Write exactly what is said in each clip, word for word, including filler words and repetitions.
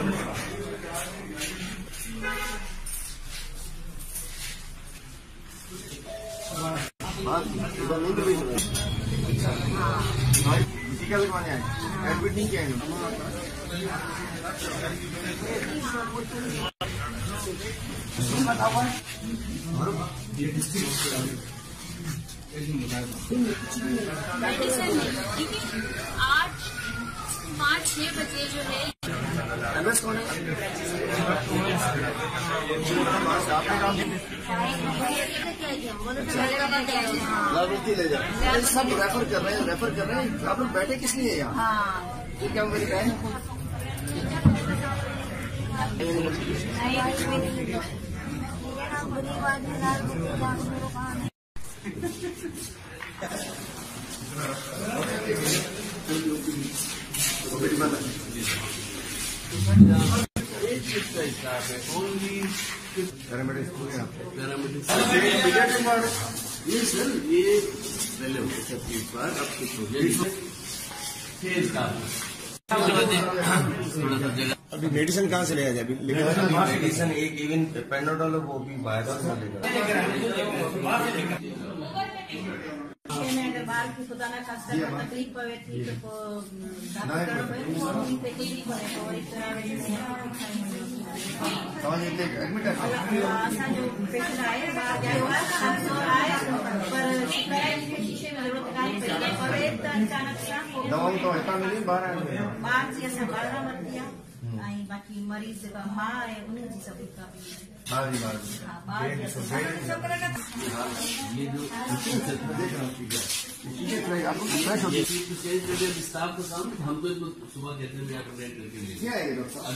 टीका लगवाने आए, एडमिट नहीं किया इन्होंने। आठ पाँच छह बजे जो है एमएस कौन है? ले जाओ, सब रेफर कर रहे हैं, रेफर कर रहे हैं। आप लोग बैठे किस लिए यहाँ? ये क्या मेरी बहन है? पैरामेडिक स्कूल है पैरामेडिक ये सर ये पहले होते थे तीस बार अब कुछ हो गया। अभी मेडिसिन कहाँ से ले आए? अभी मेडिसिन एक इवन पेनाडोल वो भी बाहर से लेकर बाल की खुदा ना खास तकलीफ पवे थी तो डॉक्टर पे फोन पे टीवी पर और इस तरह एडमिट है। असा जो पेशेंट आए बाहर गया हुआ सात सौ आए पर शिकायत के शीशे में जरूरत काई पड़ी पवे तो अचानक से दवाई तो हटा मिली बाहर बाहर से संभाल मत दिया। आई बाकी मरीज का मां है उन्हें जी सब का बाहर ही बाहर ये जो स्टाफ का काम हम तो सुबह कहते हैं क्या है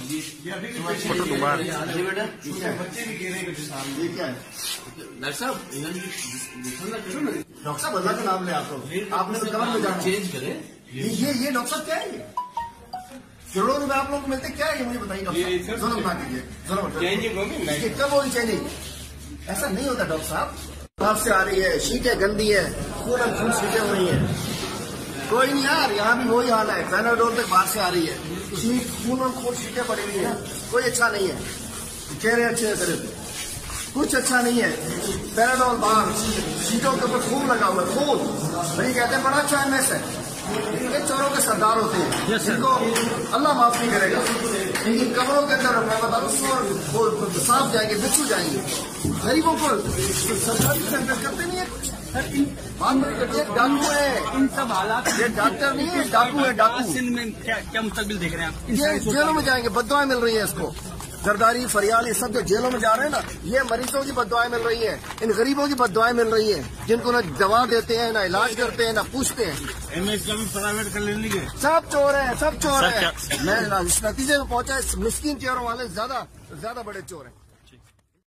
बच्चे भी कह रहे हैं ये क्या है? डॉक्टर साहब डॉक्टर साहब अल्लाह का नाम ले आप लोग आपने तो कहाँ में जाना चेंज करें ये ये डॉक्टर साहब क्या है? करोड़ों रुपए आप लोगों को मिलते क्या है ये मुझे बताइए डॉक्टर साहब। जोर उठा दीजिए कब होनी चाहिए? ऐसा नहीं होता डॉक्टर साहब। बाहर से आ रही है, शीटें गंदी है, खून खून शीटें हो रही है। कोई नहीं यार, यहाँ भी वही हाल है। पैनाडोल तक बाहर से आ रही है, शीट खून और खून शीटें पड़ी हुई है। कोई अच्छा नहीं है, चेहरे अच्छे सिर्फ कुछ अच्छा नहीं है। पैनाडोल बाहर, शीटों के ऊपर खून लगा हुआ है, खून। भाई कहते हैं बड़ा अच्छा एमएस है। ये चोरों के सरदार होते हैं जिनको अल्लाह माफ नहीं करेगा। इनकी कमरों के अंदर मैं बता दूं वो सांप जाएंगे, बिच्छू जाएंगे। गरीबों को सरकारी सेंटर करते नहीं है कुछ। बात बड़ी करती है डाकू है इन सब हालात। ये डॉक्टर नहीं है, डाकू है डाकू। सिंध में क्या क्या मुस्तकबिल देख रहे हैं आप? ये जेलों में जाएंगे, बददुआएं मिल रही है इसको। जरदारी फरियाल ये सब जो जेलों में जा रहे हैं ना, ये मरीजों की बददुआएं मिल रही है, इन गरीबों की बददुआएं मिल रही है जिनको ना दवा देते हैं, ना इलाज करते हैं, ना पूछते हैं। एमएस का भी प्राइवेट कर लेने के सब चोर है, सब चोर है। मैं इस नतीजे में पहुंचा, मिस्किन चोरों वाले ज्यादा ज्यादा बड़े चोर हैं।